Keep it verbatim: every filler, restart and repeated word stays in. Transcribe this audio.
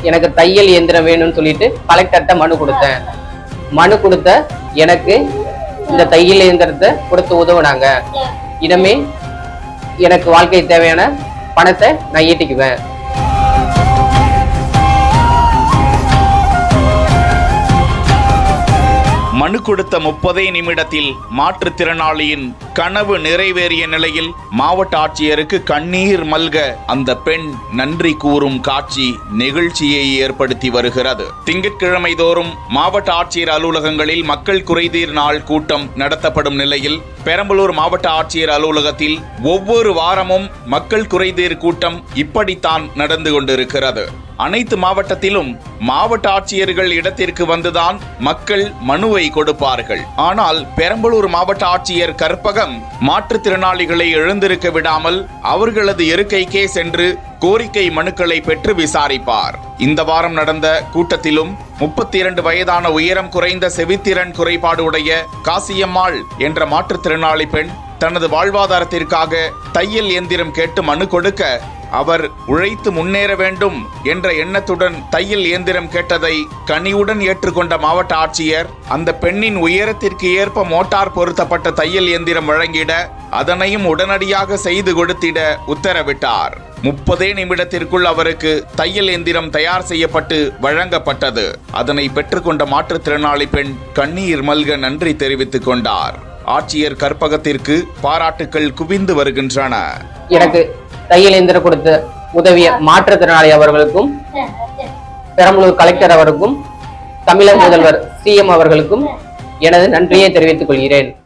எனக்கு தையல் இயந்திரம் வேணும்னு சொல்லிட்டு கலெக்டர்கிட்ட மனு கொடுத்தேன். மனு கொடுத்த எனக்கு இந்த தையல் இயந்திரத்தை கொடுத்து உதவுனாங்க. இனிமே எனக்கு வாழ்க்கை தேவையான பணத்தை நான் ஈட்டிக்குவேன். மனு கொடுத்த முப்பதே நிமிடத்தில் மாற்றுத்திறனாளியின் கனவு நிறைவேறிய நிலையில் மாவட்ட ஆட்சியருக்கு கண்ணீர் மல்க அந்த பெண் நன்றி கூறும் காட்சி நெகிழ்ச்சியை ஏற்படுத்தி வருகிறது. திங்கட்கிழமை தோறும் மாவட்ட ஆட்சியர் அலுவலகங்களில் மக்கள் குறைதீர் நாள் கூட்டம் நடத்தப்படும் நிலையில் பெரம்பலூர் மாவட்ட ஆட்சியர் அலுவலகத்தில் ஒவ்வொரு வாரமும் மக்கள் குறைதீர் கூட்டம் இப்படித்தான் நடந்து கொண்டிருக்கிறது. அனைத்து மாவட்டத்திலும் மாவட்ட ஆட்சியர்கள் இடத்திற்கு வந்துதான் மக்கள் மனுவை கொடுப்பார்கள். ஆனால் பெரம்பலூர் மாவட்ட ஆட்சியர் கற்பகம் மாற்றுத்திறனாளிகளை எழுந்திருக்க விடாமல் அவர்களது இருக்கைக்கே சென்று கோரிக்கை மனுக்களை பெற்று விசாரிப்பார். இந்த வாரம் நடந்த கூட்டத்திலும் முப்பத்தி இரண்டு வயதான உயரம் குறைந்த செவித்திறன் குறைபாடு உடைய காசியம்மாள் என்ற மாற்றுத்திறனாளி பெண் தனது வாழ்வாதாரத்திற்காக தையல் இயந்திரம் கேட்டு மனு கொடுக்க அவர் உழைத்து முன்னேற வேண்டும் என்ற எண்ணத்துடன் தையல் இயந்திரம் கேட்டதை கனிவுடன் ஏற்றுக்கொண்ட மாவட்ட ஆட்சியர் அந்த பெண்ணின் உயரத்திற்கு ஏற்ப மோட்டார் பொருத்தப்பட்ட தையல் இயந்திரம் வழங்கிட அதனையும் உடனடியாக செய்து கொடுத்திட உத்தரவிட்டார். முப்பதே நிமிடத்திற்குள் அவருக்கு தையல் இயந்திரம் தயார் செய்யப்பட்டு வழங்கப்பட்டது. அதனை பெற்றுக்கொண்ட மாற்றுத்திறனாளி பெண் கண்ணீர் மல்க நன்றி தெரிவித்துக் கொண்டார். ஆட்சியர் கற்பகத்திற்கு பாராட்டுக்கள் குவிந்து வருகின்றன. எனக்கு தையல் இயந்திரம் கொடுத்த உதவிய மாற்றுத்திறனாளி அவர்களுக்கும் பெரம்பலூர் கலெக்டர் அவருக்கும் தமிழக முதல்வர் சி எம் அவர்களுக்கும் எனது நன்றியை தெரிவித்துக் கொள்கிறேன்.